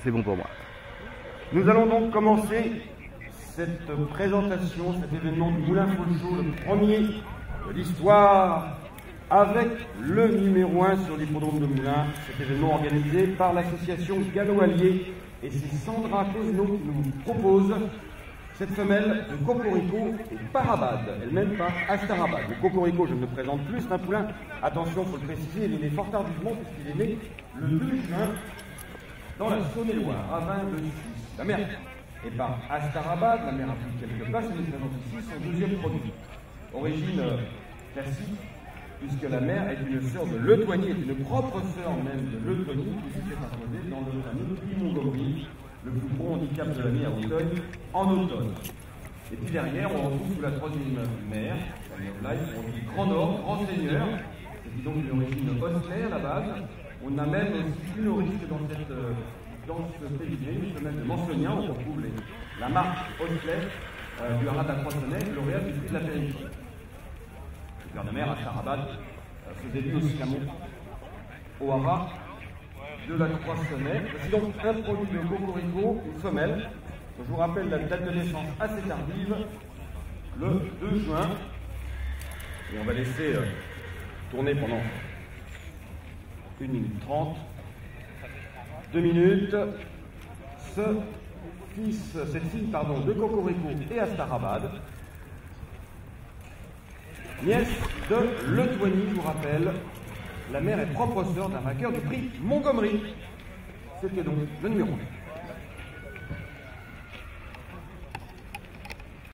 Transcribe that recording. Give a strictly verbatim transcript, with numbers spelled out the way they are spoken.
c'est bon pour moi. Nous allons donc commencer cette présentation, cet événement du Moulin Folchot, le premier de l'histoire, avec le numéro un sur l'hippodrome de Moulins, cet événement organisé par l'association Gallo Allier. Et c'est Sandra Cosno qui nous propose cette femelle de Cocorico et Parabad, elle-même par Astarabad. Le Cocorico, je ne le présente plus, c'est un poulain, attention, il faut le préciser, il est né fort tardivement puisqu'il est né le deux juin dans la Saône-et-Loire, à Vingt-le-Suisse. La mère est par Astarabad, la mère a pris quelques places, elle nous présente ici son deuxième produit. Origine classique, puisque la mère est une sœur de Le Toigny, est une propre sœur même de Le Toigny, qui s'est imposée dans le fameux Prix Montgomery, le plus gros handicap de l'année à Auteuil, en automne. Et puis derrière, on retrouve sous la troisième mère, la mère Blaise, on dit Grand Nord, Grand Seigneur, c'est donc une origine Osler à la base. On a même aussi une origine dans, cette, dans ce pédigré, une femelle de Mancenien, on retrouve les, la marque Osler euh, du haras d'Accroissonnais, lauréat du prix de la périphérie. Le père de mère, Astarabad, euh, faisait lui aussi la montre au haras de la Croissonnais. C'est donc un produit de Cocorico, une femelle. Je vous rappelle la date de naissance assez tardive, le deux juin. Et on va laisser euh, tourner pendant une minute trente. deux minutes. Ce fils, cette fille pardon, de Cocorico et Astarabad, nièce de Le Toigny, je vous rappelle. La mère est propre sœur d'un vainqueur du prix Montgomery. C'était donc le numéro un.